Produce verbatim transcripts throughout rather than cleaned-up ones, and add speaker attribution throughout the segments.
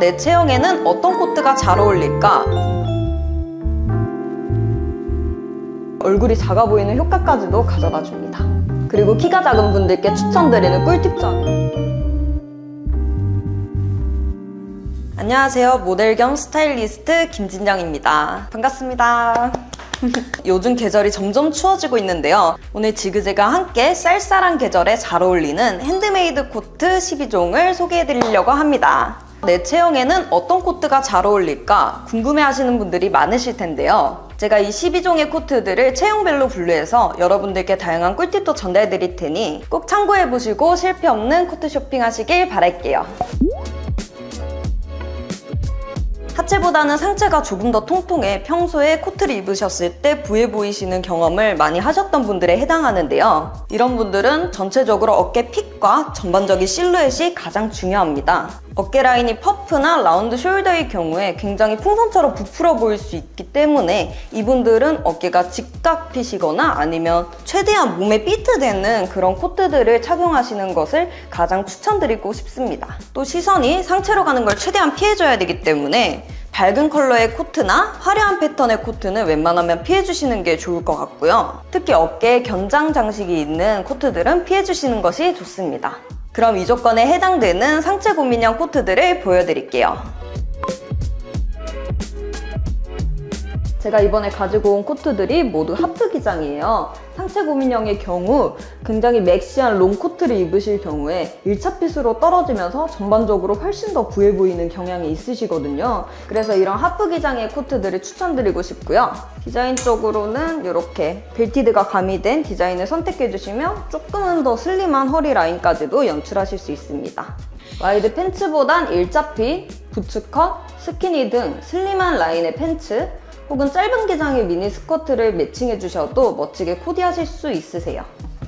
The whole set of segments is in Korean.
Speaker 1: 내 체형에는 어떤 코트가 잘 어울릴까? 얼굴이 작아 보이는 효과까지도 가져다 줍니다. 그리고 키가 작은 분들께 추천드리는 꿀팁점. 안녕하세요. 모델 겸 스타일리스트 김진영입니다. 반갑습니다. 요즘 계절이 점점 추워지고 있는데요. 오늘 지그재가 함께 쌀쌀한 계절에 잘 어울리는 핸드메이드 코트 십이 종을 소개해드리려고 합니다. 내 체형에는 어떤 코트가 잘 어울릴까 궁금해하시는 분들이 많으실 텐데요. 제가 이 십이 종의 코트들을 체형별로 분류해서 여러분들께 다양한 꿀팁도 전달해드릴 테니 꼭 참고해보시고 실패 없는 코트 쇼핑 하시길 바랄게요. 하체보다는 상체가 조금 더 통통해 평소에 코트를 입으셨을 때 부해 보이시는 경험을 많이 하셨던 분들에 해당하는데요. 이런 분들은 전체적으로 어깨 핏과 전반적인 실루엣이 가장 중요합니다. 어깨 라인이 퍼프나 라운드 숄더의 경우에 굉장히 풍선처럼 부풀어 보일 수 있기 때문에 이분들은 어깨가 직각핏이거나 아니면 최대한 몸에 피트되는 그런 코트들을 착용하시는 것을 가장 추천드리고 싶습니다. 또 시선이 상체로 가는 걸 최대한 피해줘야 되기 때문에 밝은 컬러의 코트나 화려한 패턴의 코트는 웬만하면 피해주시는 게 좋을 것 같고요. 특히 어깨에 견장 장식이 있는 코트들은 피해주시는 것이 좋습니다. 그럼 이 조건에 해당되는 상체 고민형 코트들을 보여드릴게요. 제가 이번에 가지고 온 코트들이 모두 하프 기장이에요. 상체 고민형의 경우 굉장히 맥시한 롱 코트를 입으실 경우에 일 차 핏으로 떨어지면서 전반적으로 훨씬 더 부해 보이는 경향이 있으시거든요. 그래서 이런 하프 기장의 코트들을 추천드리고 싶고요. 디자인적으로는 이렇게 벨티드가 가미된 디자인을 선택해주시면 조금은 더 슬림한 허리 라인까지도 연출하실 수 있습니다. 와이드 팬츠보단 일 차 핏, 부츠컷, 스키니 등 슬림한 라인의 팬츠 혹은 짧은 기장의 미니 스커트를 매칭해 주셔도 멋지게 코디하실 수 있으세요.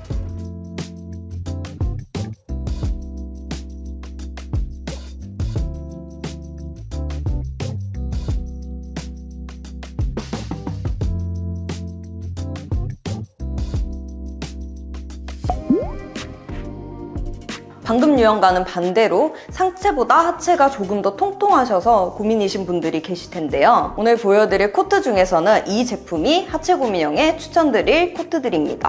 Speaker 1: 방금 유형과는 반대로 상체보다 하체가 조금 더 통통하셔서 고민이신 분들이 계실 텐데요. 오늘 보여드릴 코트 중에서는 이 제품이 하체 고민형에 추천드릴 코트들입니다.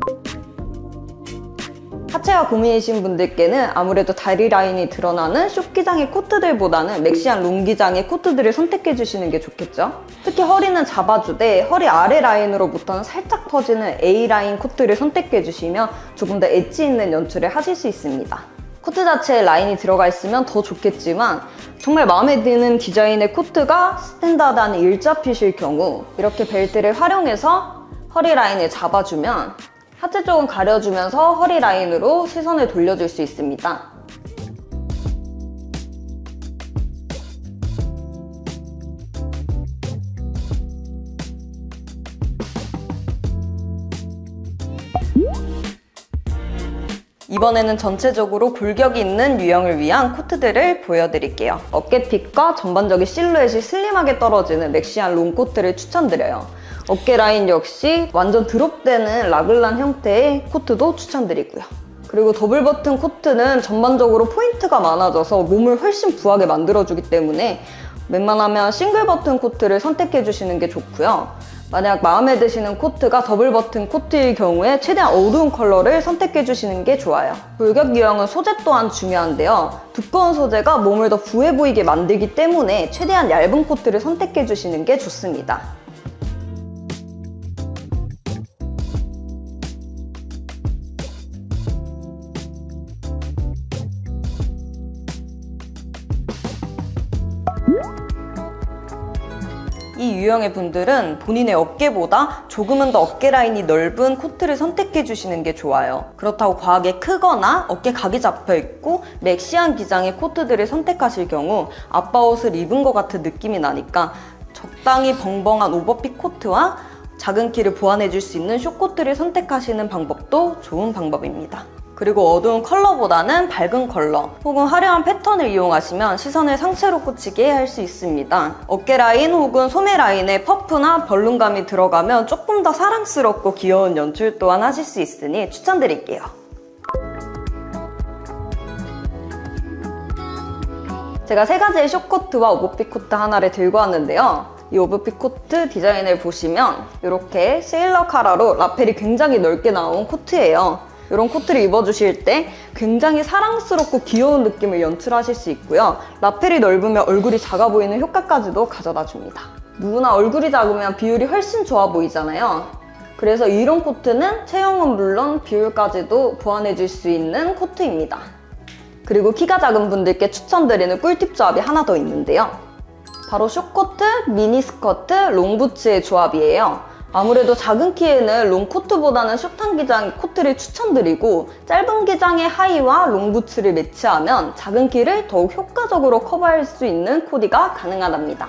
Speaker 1: 하체가 고민이신 분들께는 아무래도 다리 라인이 드러나는 숏 기장의 코트들보다는 맥시한 롱 기장의 코트들을 선택해 주시는 게 좋겠죠. 특히 허리는 잡아주되 허리 아래 라인으로부터는 살짝 퍼지는 에이 라인 코트를 선택해 주시면 조금 더 엣지 있는 연출을 하실 수 있습니다. 코트 자체에 라인이 들어가 있으면 더 좋겠지만 정말 마음에 드는 디자인의 코트가 스탠다드한 일 차 핏일 경우 이렇게 벨트를 활용해서 허리 라인을 잡아주면 하체 쪽은 가려주면서 허리 라인으로 시선을 돌려줄 수 있습니다. 이번에는 전체적으로 골격이 있는 유형을 위한 코트들을 보여드릴게요. 어깨핏과 전반적인 실루엣이 슬림하게 떨어지는 맥시한 롱 코트를 추천드려요. 어깨 라인 역시 완전 드롭되는 라글란 형태의 코트도 추천드리고요. 그리고 더블 버튼 코트는 전반적으로 포인트가 많아져서 몸을 훨씬 부하게 만들어주기 때문에 웬만하면 싱글 버튼 코트를 선택해주시는 게 좋고요. 만약 마음에 드시는 코트가 더블 버튼 코트일 경우에 최대한 어두운 컬러를 선택해주시는 게 좋아요. 골격 유형은 소재 또한 중요한데요. 두꺼운 소재가 몸을 더 부해 보이게 만들기 때문에 최대한 얇은 코트를 선택해주시는 게 좋습니다. 이 유형의 분들은 본인의 어깨보다 조금은 더 어깨 라인이 넓은 코트를 선택해 주시는 게 좋아요. 그렇다고 과하게 크거나 어깨 각이 잡혀 있고 맥시한 기장의 코트들을 선택하실 경우 아빠 옷을 입은 것 같은 느낌이 나니까 적당히 벙벙한 오버핏 코트와 작은 키를 보완해 줄 수 있는 숏코트를 선택하시는 방법도 좋은 방법입니다. 그리고 어두운 컬러보다는 밝은 컬러 혹은 화려한 패턴을 이용하시면 시선을 상체로 꽂히게 할 수 있습니다. 어깨 라인 혹은 소매 라인에 퍼프나 벌룬감이 들어가면 조금 더 사랑스럽고 귀여운 연출 또한 하실 수 있으니 추천드릴게요. 제가 세 가지의 숏코트와 오버핏 코트 하나를 들고 왔는데요. 이 오버핏 코트 디자인을 보시면 이렇게 세일러 카라로 라펠이 굉장히 넓게 나온 코트예요. 이런 코트를 입어주실 때 굉장히 사랑스럽고 귀여운 느낌을 연출하실 수 있고요. 라펠이 넓으면 얼굴이 작아 보이는 효과까지도 가져다 줍니다. 누구나 얼굴이 작으면 비율이 훨씬 좋아 보이잖아요. 그래서 이런 코트는 체형은 물론 비율까지도 보완해줄 수 있는 코트입니다. 그리고 키가 작은 분들께 추천드리는 꿀팁 조합이 하나 더 있는데요. 바로 숏코트, 미니스커트, 롱부츠의 조합이에요. 아무래도 작은 키에는 롱코트보다는 숏한 기장의 코트를 추천드리고 짧은 기장의 하의와 롱부츠를 매치하면 작은 키를 더욱 효과적으로 커버할 수 있는 코디가 가능하답니다.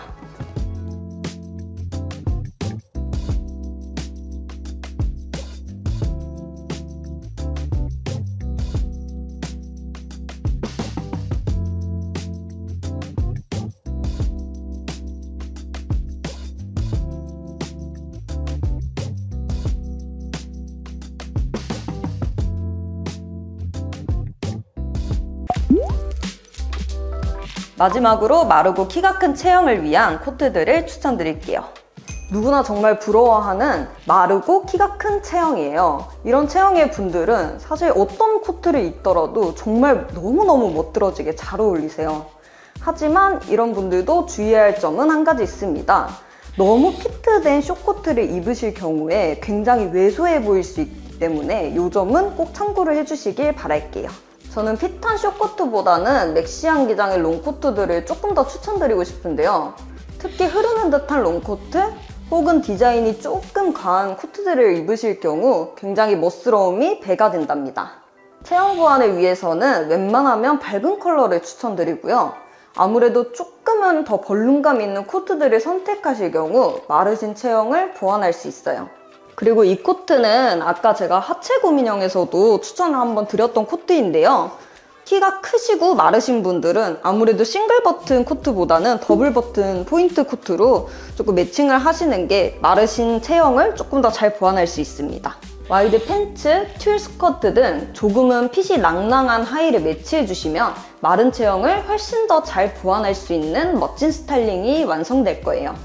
Speaker 1: 마지막으로 마르고 키가 큰 체형을 위한 코트들을 추천드릴게요. 누구나 정말 부러워하는 마르고 키가 큰 체형이에요. 이런 체형의 분들은 사실 어떤 코트를 입더라도 정말 너무너무 멋들어지게 잘 어울리세요. 하지만 이런 분들도 주의해야 할 점은 한 가지 있습니다. 너무 피트된 숏코트를 입으실 경우에 굉장히 왜소해 보일 수 있기 때문에 이 점은 꼭 참고를 해주시길 바랄게요. 저는 핏한 숏코트보다는 맥시한 기장의 롱코트들을 조금 더 추천드리고 싶은데요. 특히 흐르는 듯한 롱코트 혹은 디자인이 조금 과한 코트들을 입으실 경우 굉장히 멋스러움이 배가 된답니다. 체형 보완을 위해서는 웬만하면 밝은 컬러를 추천드리고요. 아무래도 조금은 더 볼륨감 있는 코트들을 선택하실 경우 마르신 체형을 보완할 수 있어요. 그리고 이 코트는 아까 제가 하체 고민형에서도 추천을 한번 드렸던 코트인데요. 키가 크시고 마르신 분들은 아무래도 싱글 버튼 코트보다는 더블 버튼 포인트 코트로 조금 매칭을 하시는 게 마르신 체형을 조금 더 잘 보완할 수 있습니다. 와이드 팬츠, 튠 스커트 등 조금은 핏이 낭낭한 하의를 매치해주시면 마른 체형을 훨씬 더 잘 보완할 수 있는 멋진 스타일링이 완성될 거예요.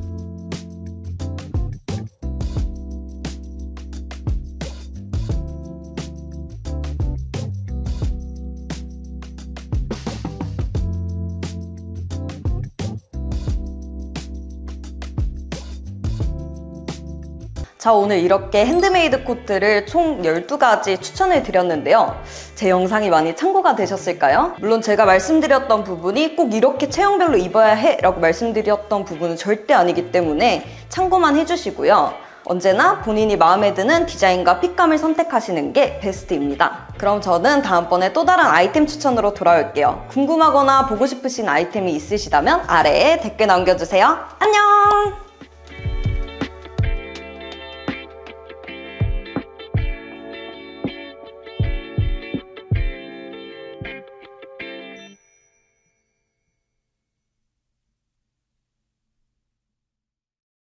Speaker 1: 자, 오늘 이렇게 핸드메이드 코트를 총 열두 가지 추천해 드렸는데요. 제 영상이 많이 참고가 되셨을까요? 물론 제가 말씀드렸던 부분이 꼭 이렇게 체형별로 입어야 해 라고 말씀드렸던 부분은 절대 아니기 때문에 참고만 해주시고요. 언제나 본인이 마음에 드는 디자인과 핏감을 선택하시는 게 베스트입니다. 그럼 저는 다음번에 또 다른 아이템 추천으로 돌아올게요. 궁금하거나 보고 싶으신 아이템이 있으시다면 아래에 댓글 남겨주세요. 안녕!